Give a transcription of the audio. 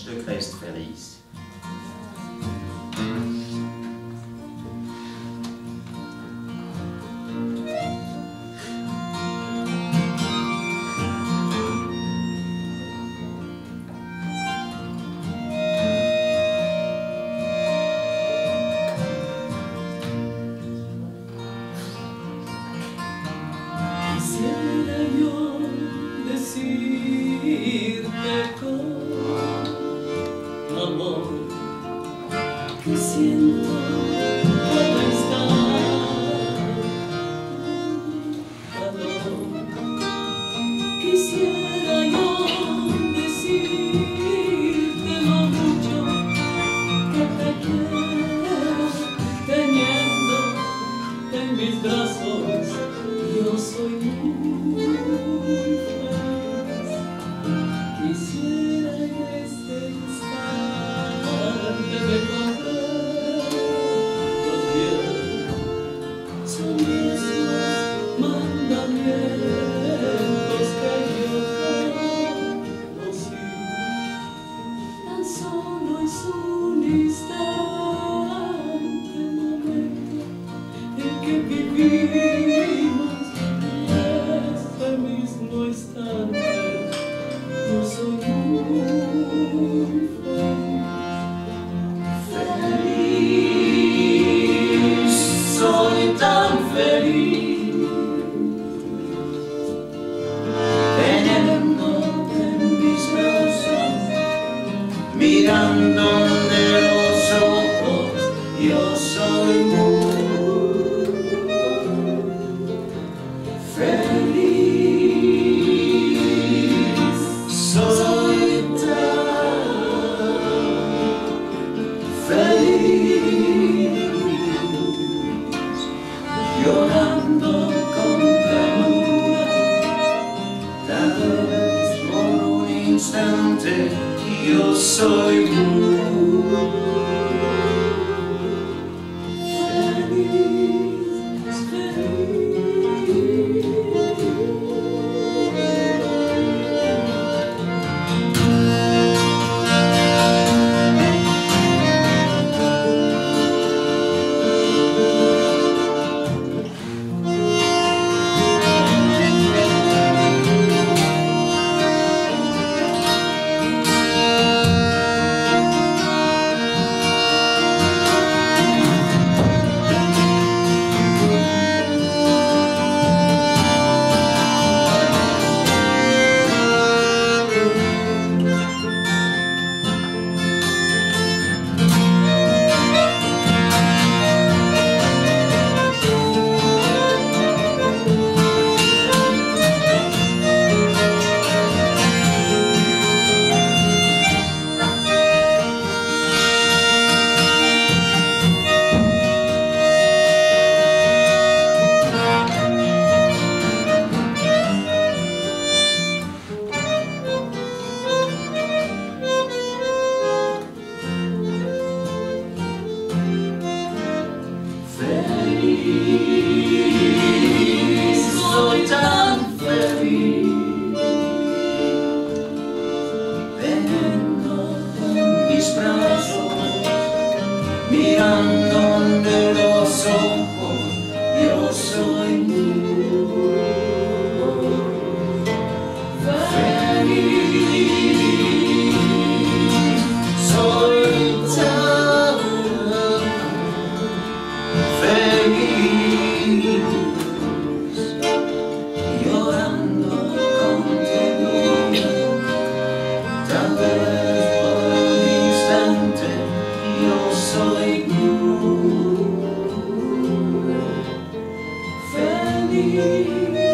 Stück heißt Feliz. Quisiera yo decirte con amor que siento cómo está tu calor. Quisiera yo decirte lo mucho que te quiero, teniendo en mis brazos. Yo soy muy feliz. Quisiera en este instante recordar los bien. Son esos mandamientos que yo conocí. Tan solo es un instante, momento en que vivimos. Mismo instante, yo soy muy feliz, soy tan feliz, teniéndote en mis brazos, mirándote los ojos, yo soy muy feliz. Soy tan feliz, llorando con ternura, tal vez por un instante, yo soy muy feliz, feliz. Soy tan feliz, teniéndote en mis brazos, mirándote los ojos, yo soy muy feliz, soy tan feliz, llorando con ternura, tal vez por un instante, yo soy muy feliz.